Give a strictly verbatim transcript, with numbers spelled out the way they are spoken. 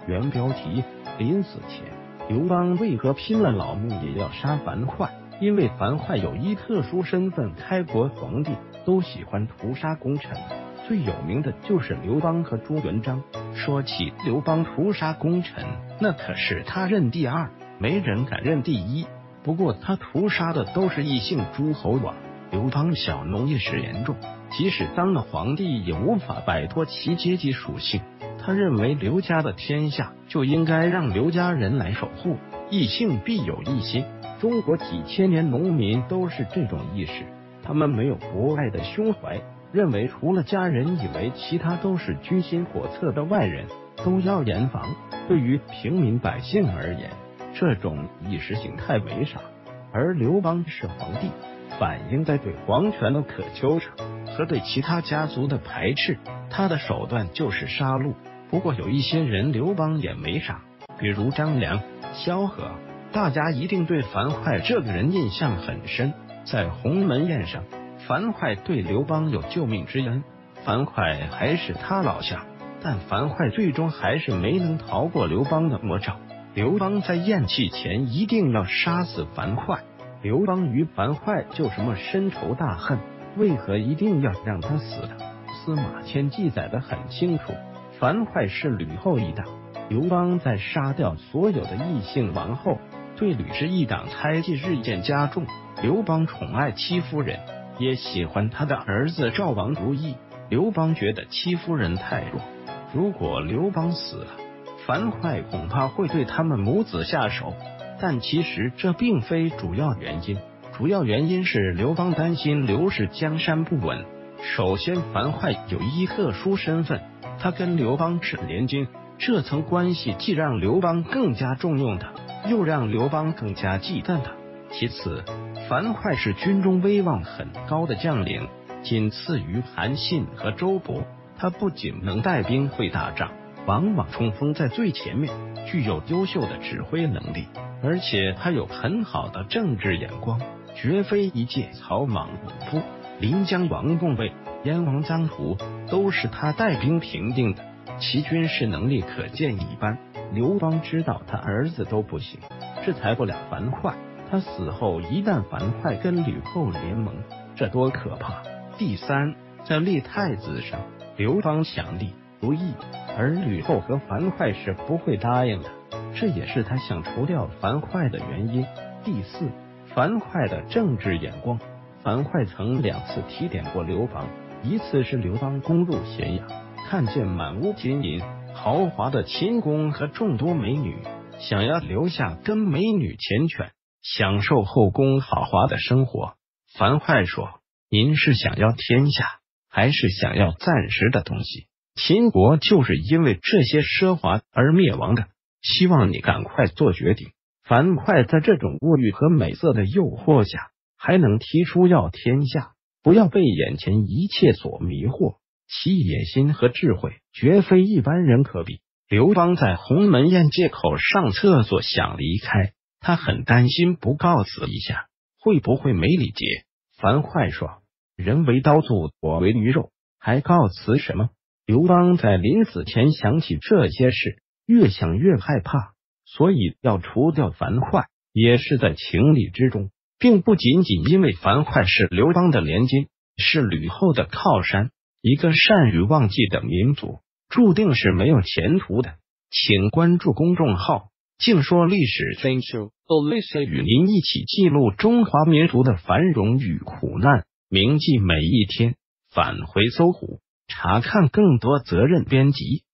原标题：临死前，刘邦为何拼了老命也要杀樊哙？因为樊哙有一特殊身份，开国皇帝都喜欢屠杀功臣，最有名的就是刘邦和朱元璋。说起刘邦屠杀功臣，那可是他认第二，没人敢认第一。不过他屠杀的都是异姓诸侯王。刘邦小农业史严重，即使当了皇帝也无法摆脱其阶级属性。他认为刘家的天下就应该让刘家人来守护，异姓必有异心。中国几千年农民都是这种意识，他们没有博爱的胸怀，认为除了家人以为其他都是居心叵测的外人，都要严防。对于平民百姓而言，这种意识形态为傻。而刘邦是皇帝，反映在对皇权的渴求和对其他家族的排斥，他的手段就是杀戮。不过有一些人刘邦也没杀，比如张良、萧何，大家一定对樊哙这个人印象很深。在鸿门宴上，樊哙对刘邦有救命之恩，樊哙还是他老乡，但樊哙最终还是没能逃过刘邦的魔爪。刘邦在咽气前一定要杀死樊哙。刘邦与樊哙就什么深仇大恨，为何一定要让他死的？司马迁记载的很清楚，樊哙是吕后一党。刘邦在杀掉所有的异姓王后，对吕氏一党猜忌日渐加重。刘邦宠爱戚夫人，也喜欢他的儿子赵王如意。刘邦觉得戚夫人太弱，如果刘邦死了，樊哙恐怕会对他们母子下手。但其实这并非主要原因，主要原因是刘邦担心刘氏江山不稳。首先，樊哙有一特殊身份，他跟刘邦是联军，这层关系既让刘邦更加重用他，又让刘邦更加忌惮他。其次，樊哙是军中威望很高的将领，仅次于韩信和周勃。他不仅能带兵会打仗，往往冲锋在最前面，具有优秀的指挥能力，而且他有很好的政治眼光，绝非一介草莽武夫。临江王共卫、燕王臧荼都是他带兵平定的，其军事能力可见一斑。刘邦知道他儿子都不行，制裁不了樊哙，他死后一旦樊哙跟吕后联盟，这多可怕！第三，在立太子上，刘邦想立如意，而吕后和樊哙是不会答应的，这也是他想除掉樊哙的原因。第四，樊哙的政治眼光。樊哙曾两次提点过刘邦，一次是刘邦攻入咸阳，看见满屋金银、豪华的寝宫和众多美女，想要留下跟美女缱绻，享受后宫豪华的生活。樊哙说：“您是想要天下，还是想要暂时的东西？秦国就是因为这些奢华而灭亡的，希望你赶快做决定。”樊哙在这种物欲和美色的诱惑下，还能提出要天下，不要被眼前一切所迷惑，其野心和智慧绝非一般人可比。刘邦在鸿门宴借口上厕所想离开，他很担心不告辞一下会不会没礼节。樊哙说：“人为刀俎，我为鱼肉，还告辞什么？”刘邦在临死前想起这些事，越想越害怕，所以要除掉樊哙也是在情理之中，并不仅仅因为樊哙是刘邦的联军，是吕后的靠山。一个善于忘记的民族，注定是没有前途的。请关注公众号静说历史 Thank you， 与您一起记录中华民族的繁荣与苦难，铭记每一天。返回搜狐，查看更多责任编辑。